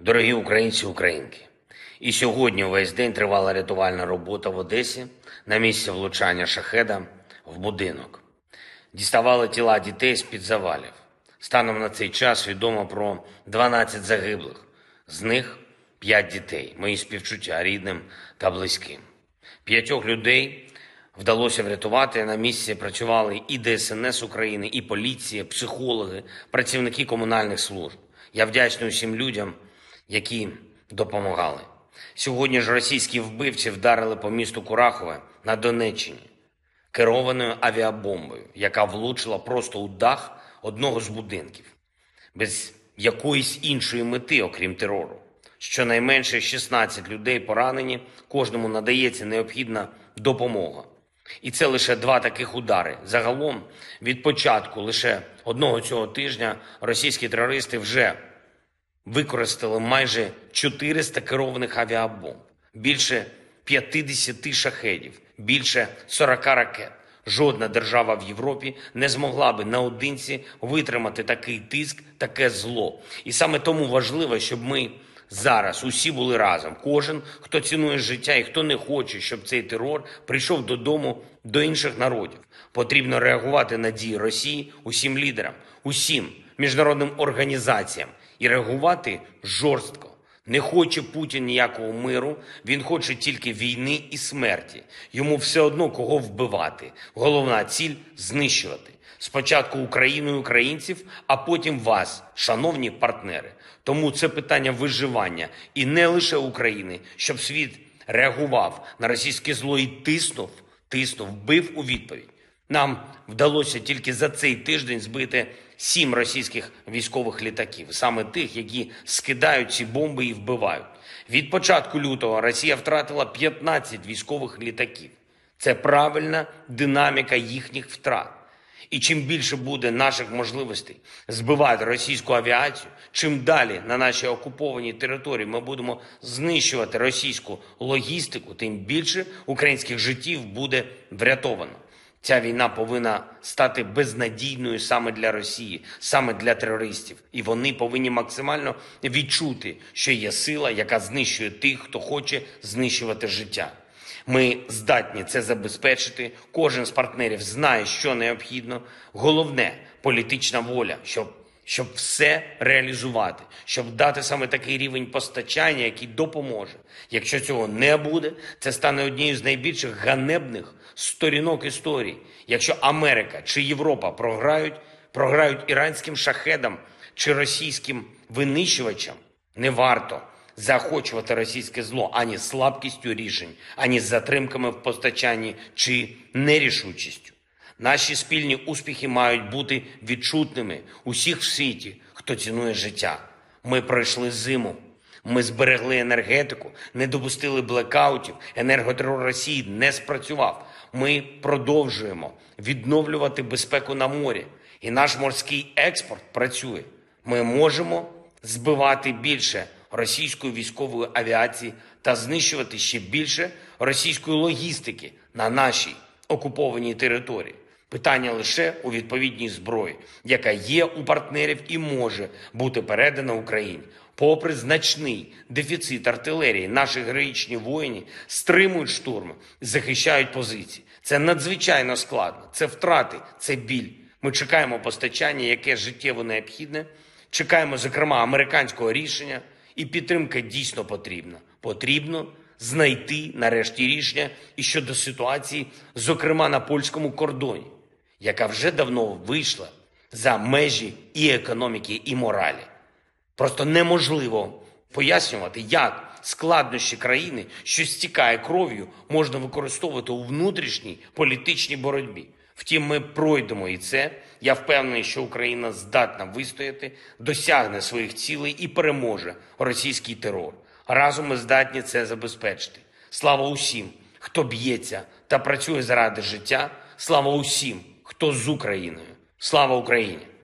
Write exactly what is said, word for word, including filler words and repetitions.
Дорогі українці і українки, і сьогодні увесь день тривала рятувальна робота в Одесі на місці влучання шахеда в будинок. Діставали тіла дітей з-під завалів. Станом на цей час відомо про дванадцять загиблих. З них п'ять дітей. Мої співчуття рідним та близьким. П'ятьох людей вдалося врятувати. На місці працювали і Де Ес Ен Ес України, і поліція, психологи, працівники комунальних служб. Я вдячний усім людям, які допомагали. Сьогодні ж російські вбивці вдарили по місту Курахове на Донеччині керованою авіабомбою, яка влучила просто у дах одного з будинків, без якоїсь іншої мети, окрім терору. Щонайменше шістнадцять людей поранені, кожному надається необхідна допомога. І це лише два таких удари. Загалом, від початку лише одного цього тижня російські терористи вже використали майже чотириста керованих авіабомб, більше п'ятдесят шахедів, більше сорок ракет. Жодна держава в Європі не змогла би наодинці витримати такий тиск, таке зло. І саме тому важливо, щоб ми зараз усі були разом. Кожен, хто цінує життя і хто не хоче, щоб цей терор прийшов додому до інших народів. Потрібно реагувати на дії Росії усім лідерам, усім міжнародним організаціям і реагувати жорстко. Не хоче Путін ніякого миру, він хоче тільки війни і смерті. Йому все одно кого вбивати. Головна ціль – знищувати. Спочатку Україну і українців, а потім вас, шановні партнери. Тому це питання виживання і не лише України, щоб світ реагував на російське зло і тиснув, тиснув, бив у відповідь. Нам вдалося тільки за цей тиждень збити сім російських військових літаків, саме тих, які скидають ці бомби і вбивають. Від початку лютого Росія втратила п'ятнадцять військових літаків. Це правильна динаміка їхніх втрат. І чим більше буде наших можливостей збивати російську авіацію, чим далі на нашій окупованій території ми будемо знищувати російську логістику, тим більше українських життів буде врятовано. Ця війна повинна стати безнадійною саме для Росії, саме для терористів. І вони повинні максимально відчути, що є сила, яка знищує тих, хто хоче знищувати життя. Ми здатні це забезпечити. Кожен з партнерів знає, що необхідно. Головне – політична воля, щоб, щоб все реалізувати, щоб дати саме такий рівень постачання, який допоможе. Якщо цього не буде, це стане однією з найбільших ганебних сторінок історії. Якщо Америка чи Європа програють, програють іранським шахедам чи російським винищувачам, не варто заохочувати російське зло ані слабкістю рішень, ані затримками в постачанні чи нерішучістю. Наші спільні успіхи мають бути відчутними усіх в світі, хто цінує життя. Ми пройшли зиму, ми зберегли енергетику, не допустили блекаутів, енерготерор Росії не спрацював. Ми продовжуємо відновлювати безпеку на морі, і наш морський експорт працює. Ми можемо збивати більше російської військової авіації та знищувати ще більше російської логістики на нашій окупованій території. Питання лише у відповідній зброї, яка є у партнерів і може бути передана Україні. Попри значний дефіцит артилерії, наші героїчні воїни стримують штурми, захищають позиції. Це надзвичайно складно, це втрати, це біль. Ми чекаємо постачання, яке життєво необхідне, чекаємо, зокрема, американського рішення, і підтримка дійсно потрібна. Потрібно знайти нарешті рішення і щодо ситуації, зокрема на польському кордоні, яка вже давно вийшла за межі і економіки, і моралі. Просто неможливо пояснювати, як складнощі країни, що стікає кров'ю, можна використовувати у внутрішній політичній боротьбі. Втім, ми пройдемо і це. Я впевнений, що Україна здатна вистояти, досягне своїх цілей і переможе російський терор. Разом ми здатні це забезпечити. Слава усім, хто б'ється та працює заради життя. Слава усім, хто з Україною. Слава Україні!